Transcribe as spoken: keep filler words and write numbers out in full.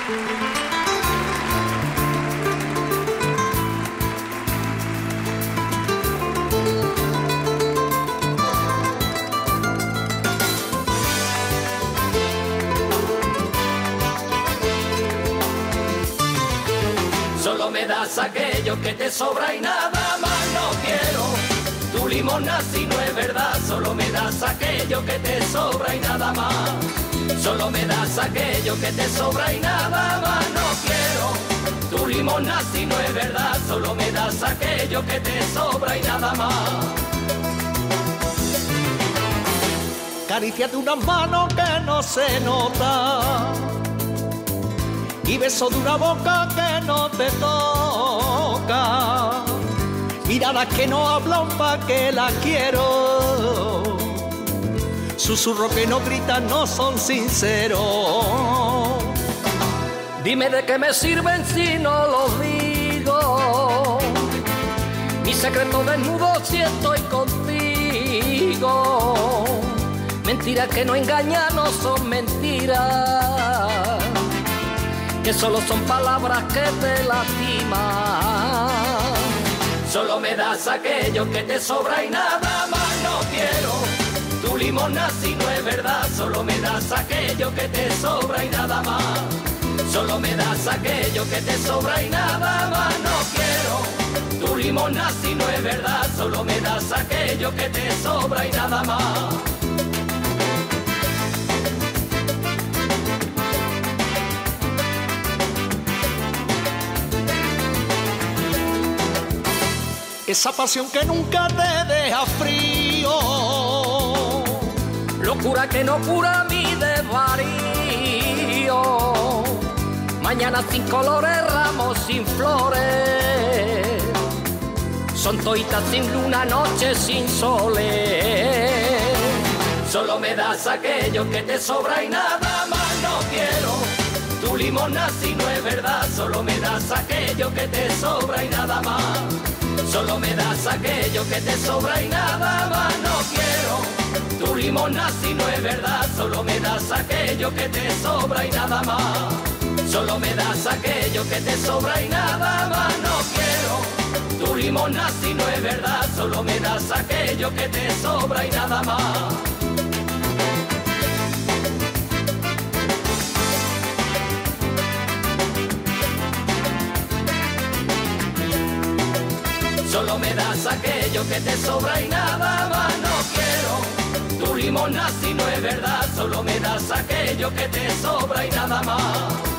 Solo me das aquello que te sobra y nada más no quiero. Tu limosna si no es verdad, solo me das aquello que te sobra y nada más. Solo me das aquello que te sobra y nada más no quiero. Tu limosna si no es verdad, solo me das aquello que te sobra y nada más. Caricia de una mano que no se nota y beso de una boca que no te toca, miradas que no hablan pa' que la quiero, susurros que no gritan no son sinceros. Dime de qué me sirven si no los digo, mi secreto desnudo si estoy contigo. Mentiras que no engañan no son mentiras, que solo son palabras que te lastiman. Solo me das aquello que te sobra y nada más no quiero. Tu limosna si no es verdad, solo me das aquello que te sobra y nada más. Solo me das aquello que te sobra y nada más no quiero. Tu limosna si no es verdad, solo me das aquello que te sobra y nada más. Esa pasión que nunca te deja frío, locura que no cura mi desvarío. Mañana sin colores, ramos sin flores, son toitas sin luna, noches sin soles. Solo me das aquello que te sobra y nada más no quiero. Tu limosna si no es verdad, solo me das aquello que te sobra y nada más. Solo me das aquello que te sobra y nada más no quiero. Tu limosna si no es verdad, solo me das aquello que te sobra y nada más. Solo me das aquello que te sobra y nada más no quiero. Tu limosna si no es verdad, solo me das aquello que te sobra y nada más. Solo me das aquello que te sobra y nada más no quiero. Tu limosna si no es verdad, solo me das aquello que te sobra y nada más.